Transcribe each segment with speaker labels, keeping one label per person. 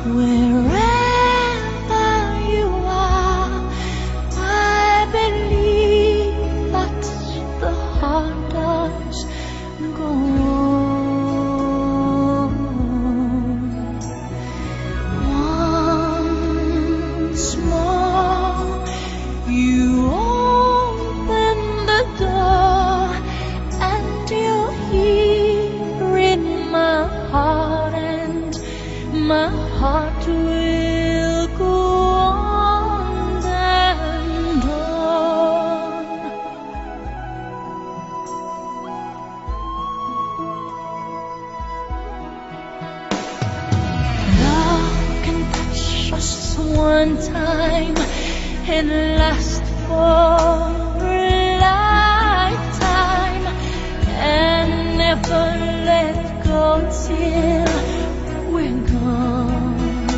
Speaker 1: Wherever you are, I believe that the heart does go on. Once more, you open the door, and you're here in my heart, and my heart will go on and on. Love can touch us one time and last for a lifetime, and never let go till we're gone.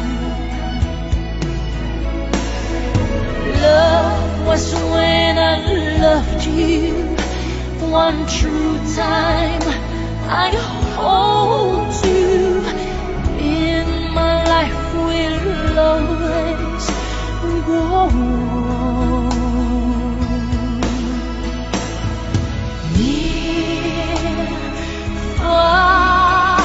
Speaker 1: Love was when I loved you one true time. I hold you in my life, will always go on. Near, far,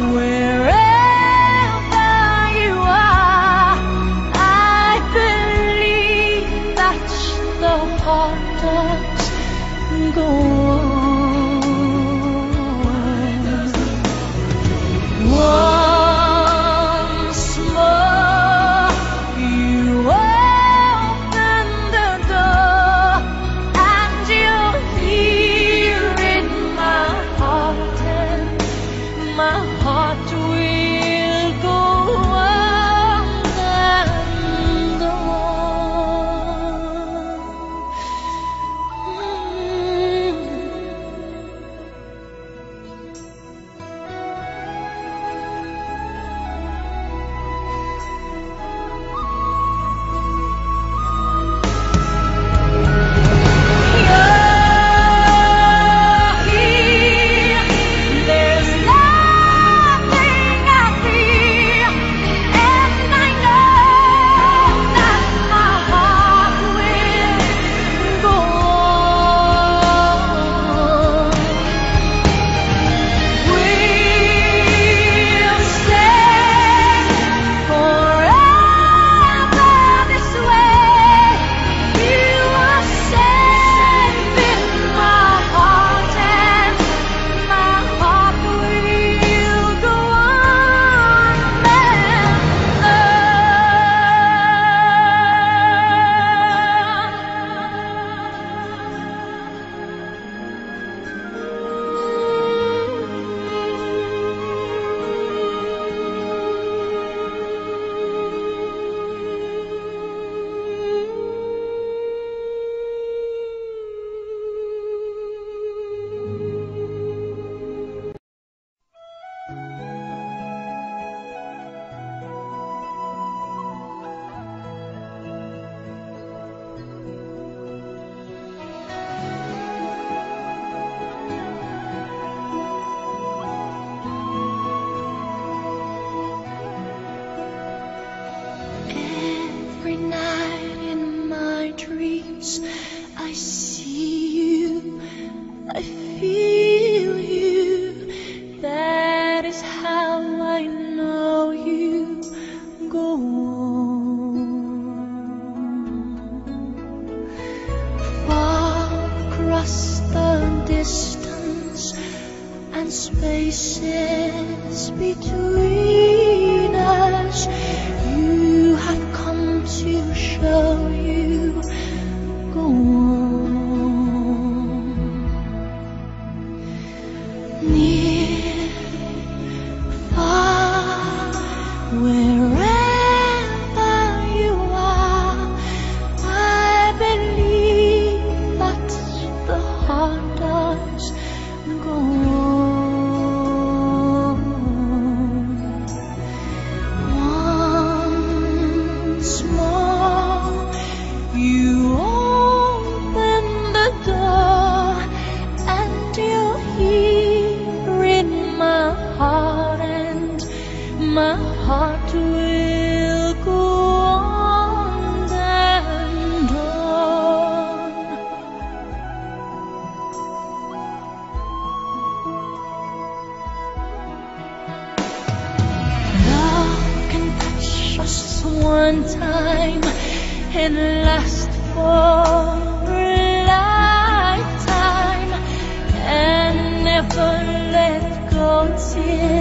Speaker 1: wherever you are, I believe that the heart does go on. Once more, you open the door, and you're here in my heart, and my heart will go on and on. There's nothing I fear, and I know that my heart will go on. We'll stay forever this way. You are safe in my heart, and my heart will go on Every night in my dreams, I see you, I feel you. That is how I know you go on. Far across the distance and spaces between us, you have come to show you go on. Near, far, wherever you are, I believe that the heart does go on. heart will go on and on. Love can touch us one time and last for a lifetime and never let go till